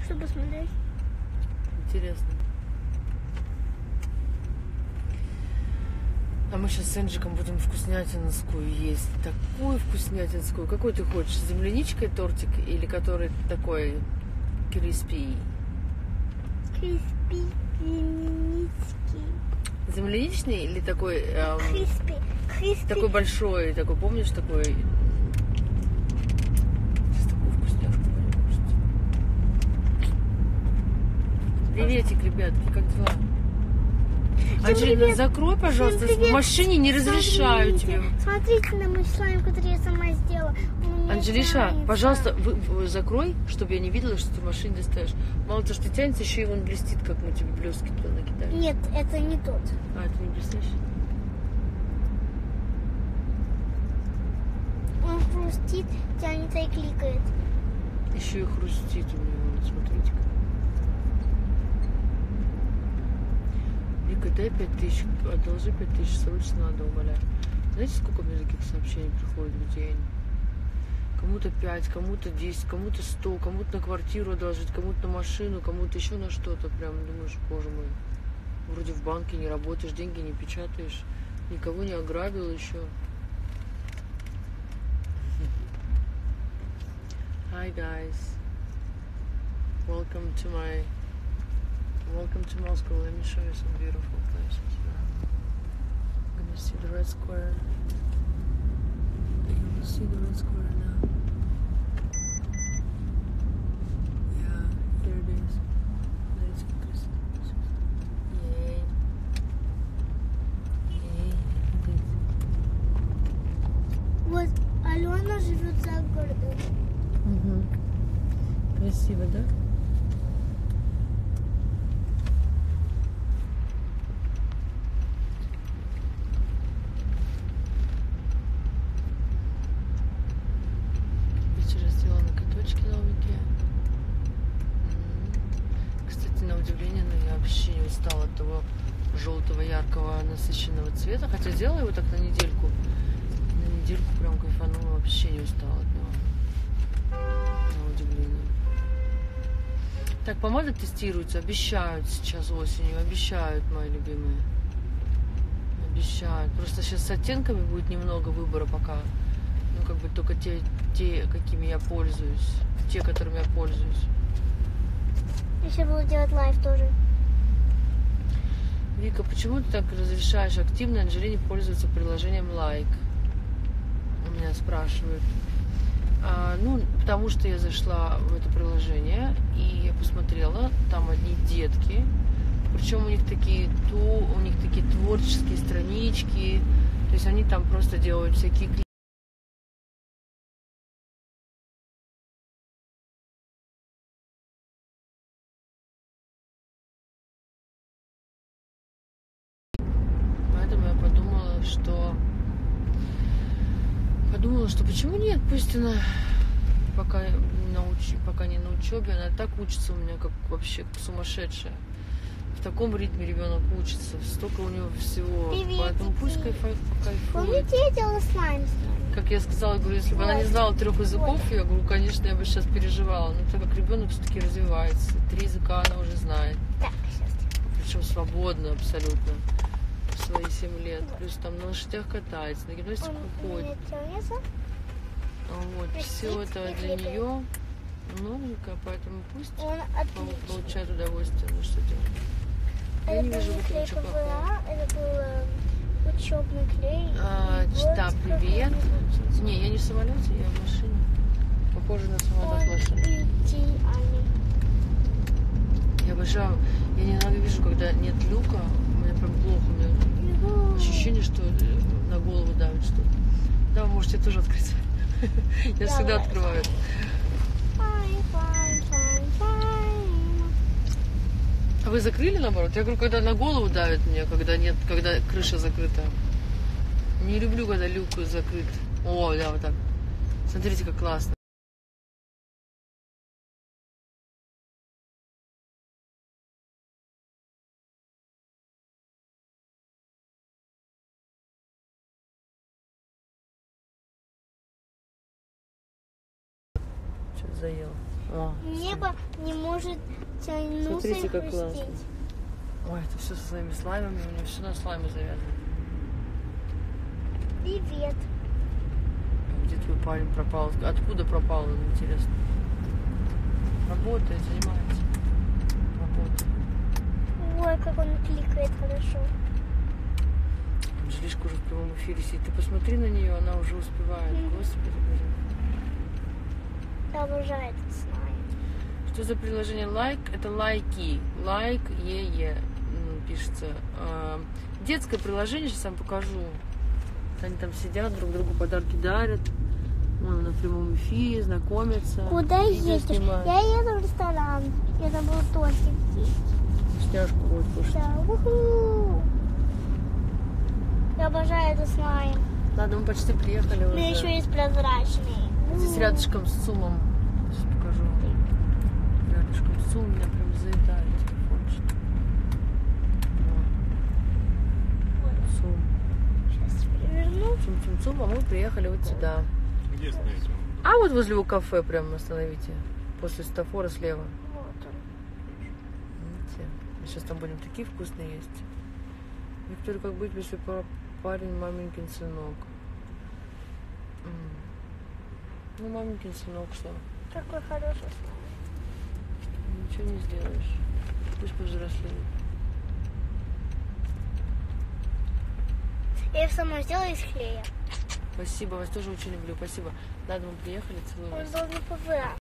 чтобы смотреть. Интересно. А мы сейчас с Энджиком будем вкуснятинскую есть. Такую вкуснятинскую. Какой ты хочешь? С земляничкой тортик или который такой криспи? Криспи, землянички. Земляничный или такой... Криспи. Такой большой, такой, помнишь, такой... Сейчас такую вкусняшку будем кушать. Приветик, ребятки, как дела? Анжелина, закрой, пожалуйста, в машине не разрешаю тебе. Смотрите на мой слайм, который я сама сделала. Анжелиша, пожалуйста, закрой, чтобы я не видела, что ты в машине достаешь. Мало того, что ты тянется, еще и он блестит, как мы тебе блестки туда накидали. Нет, это не тот. А, это не блестящий? Он хрустит, тянется и кликает. Еще и хрустит у него, вот смотрите-ка. Вика, дай 5000, одолжи 5000, срочно надо, умоляю. Знаете, сколько мне таких сообщений приходит в день? Кому-то 5, кому-то 10, кому-то 100, кому-то на квартиру одолжить, кому-то на машину, кому-то еще на что-то. Прям думаешь, боже мой, вроде в банке не работаешь, деньги не печатаешь, никого не ограбил еще. Hi guys, welcome to Moscow. Let me show you some beautiful places. I'm gonna see the Red Square. You will see the Red Square now. Yeah, here it is. Let's focus. Yay. Yay. Вот Алена живет за городом. Угу. Красиво, да? Вчера сделала ноготочки новенькие. Кстати, на удивление, я вообще не устала от того желтого, яркого, насыщенного цвета. Хотя делала его так на недельку. На недельку прям кайфанула, вообще не устала от него. На удивление. Так, помада тестируется, обещают сейчас осенью, обещают, мои любимые. Обещают. Просто сейчас с оттенками будет немного выбора пока. Ну, как бы только те, какими я пользуюсь. Те, которыми я пользуюсь. Я сейчас буду делать лайв тоже. Вика, почему ты так разрешаешь активно Анжелине пользоваться приложением Like? У меня спрашивают. Ну, потому что я зашла в это приложение и я посмотрела, там одни детки. Причем у них такие творческие странички. То есть они там просто делают всякие клипы. Поэтому я подумала, что почему нет, пусть она пока не на учебе, она так учится у меня, как вообще как сумасшедшая. В таком ритме ребенок учится, столько у него всего. Приветики. Поэтому пусть кайфует. Помните, я делала слайм с вами? Как я сказала, говорю, если бы она не знала 3 языков, я говорю, конечно, я бы сейчас переживала. Но так как ребенок все-таки развивается, 3 языка она уже знает. Так, сейчас. Причем свободно абсолютно. В свои 7 лет. Плюс там на лошадях катается, на гимнастику ходит. Вот, все это для нее новенькое, поэтому пусть получает удовольствие. Ну что делать? Я не вижу в этом ничего плохого. Это был учебный клей. Да, привет. Не, я не в самолете, я в машине. Похоже на самолет машины. Я обожаю, я ненавижу, когда нет люка. Мне прям плохо. У меня ощущение, что на голову давит что-то. Да, вы можете тоже открыть. Я всегда открываю. А вы закрыли, наоборот? Я говорю, когда на голову давит мне, когда крыша закрыта. Не люблю, когда люк закрыт. О, да, вот так. Смотрите, как классно. Что-то заело. О, Небо не может тянуться Смотрите, и как хрустеть. классно. Ой, это все со своими слаймами, у него все на слайме завязано. Привет. Где твой парень пропал? Откуда пропал, интересно? Работает, занимается. Работает. Ой, как он кликает хорошо. Анжелишка уже в прямом эфире сидит. Ты посмотри на нее, она уже успевает. Господи, боже. Я обожаю этот слайм. Что за приложение Like? Это лайки. Лайк, пишется. Детское приложение, сейчас вам покажу. Они там сидят, друг другу подарки дарят. Вон на прямом эфире, знакомятся. Куда видео едешь? снимают. Я еду в ресторан. Я забыла тортик есть. Вкусняшку будет кушать. Да, уху. Я обожаю этот слайм. Ладно, мы почти приехали У уже. меня еще есть прозрачный. Здесь рядышком с ЦУМом. Сейчас покажу. Рядышком с ЦУМом меня прям заедает телефончик. Вот. ЦУМ. Сейчас переверну. Цум-цум-цум, а мы приехали вот сюда. Где стоите? А вот возле у кафе прям остановите. После светофора слева. Вот он. Видите? Мы сейчас там будем такие вкусные есть. Виктория, как быть, если парень маменькин сынок? Ну, маменькин сынок, что? Какой хороший слайм. Ничего не сделаешь. Пусть повзрослеет. Я его сама сделала из клея. Спасибо, вас тоже очень люблю. Спасибо. Ладно, мы приехали, целую Он вас. был не